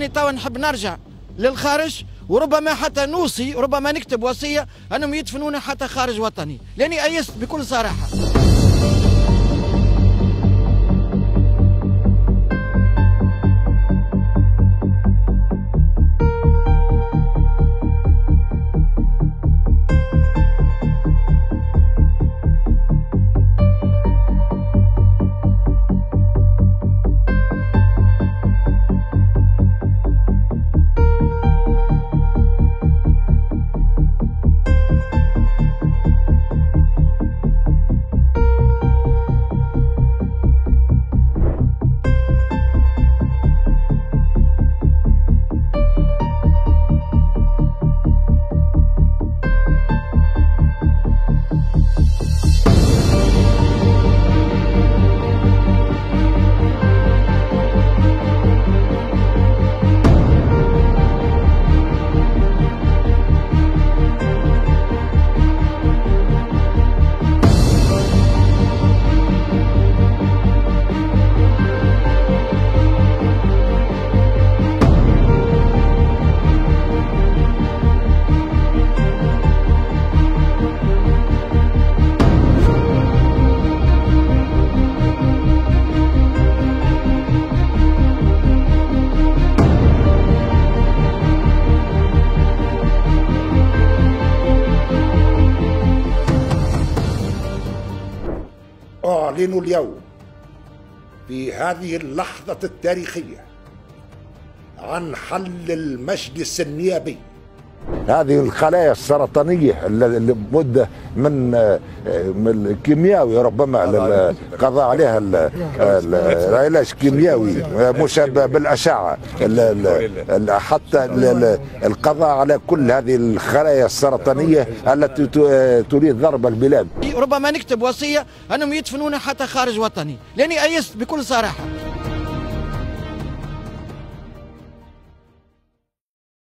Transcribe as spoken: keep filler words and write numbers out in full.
راني توا نحب نرجع للخارج، وربما حتى نوصي، ربما نكتب وصيه انهم يدفنونا حتى خارج وطني، لاني ايست بكل صراحه. أعلن اليوم في هذه اللحظة التاريخية عن حل المجلس النيابي. هذه الخلايا السرطانية اللي مدة من من الكيمياوي ربما القضاء عليها العلاج الكيمياوي مشابه بالأشعة، حتى القضاء على كل هذه الخلايا السرطانية التي تريد ضرب البلاد. ربما نكتب وصية انهم يدفنونا حتى خارج وطني، لاني ايست بكل صراحة.